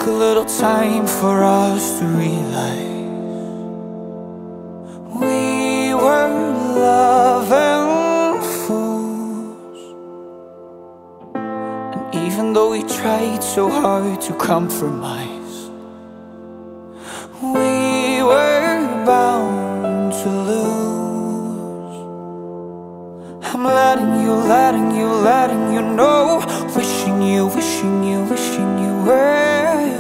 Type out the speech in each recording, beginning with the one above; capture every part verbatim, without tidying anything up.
a little time for us to realize we were loving fools. And even though we tried so hard to compromise, we were bound to lose. I'm letting you, letting you, letting you know, wishing you, wishing you, wishing you were.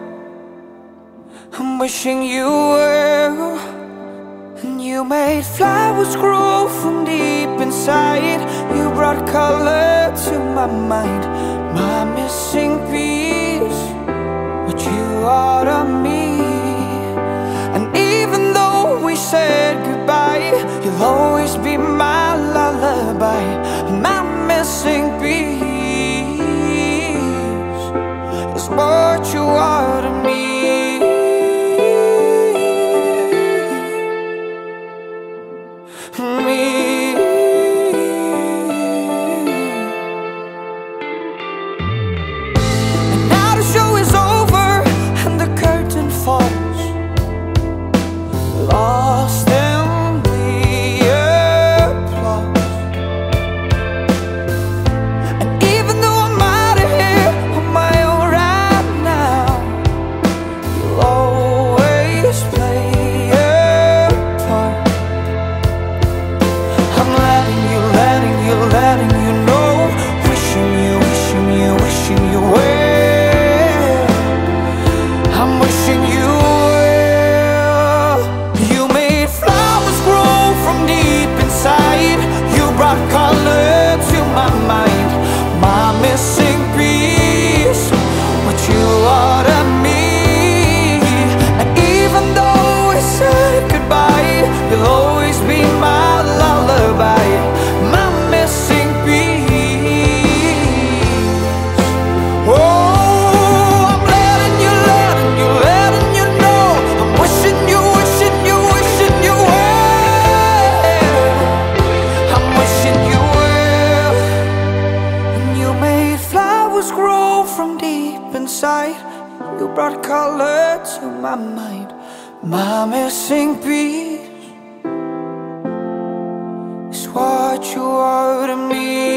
I'm wishing you were. And you made flowers grow from deep inside. You brought color to my mind, my missing piece, what you are to me. And even though we said goodbye, you'll always be my lullaby, my missing piece is what you are to me. Me. And now the show is over and the curtain falls, lost in the applause. And even though I'm out of here on my own right now, you'll always play a part. I'm letting you, letting you, letting you know, wishing you, wishing you, wishing you were. I'm wishing you were. You made flowers grow from deep inside. You brought color to my mind, my missing piece, what you are to me. And even though we said goodbye, you'll always be my lullaby, my missing piece. Oh, I'm letting you, letting you, letting you know, I'm wishing you, wishing you, wishing you were. I'm wishing you were. And you made flowers grow from deep inside. You brought color to my mind, my missing piece is what you are to me.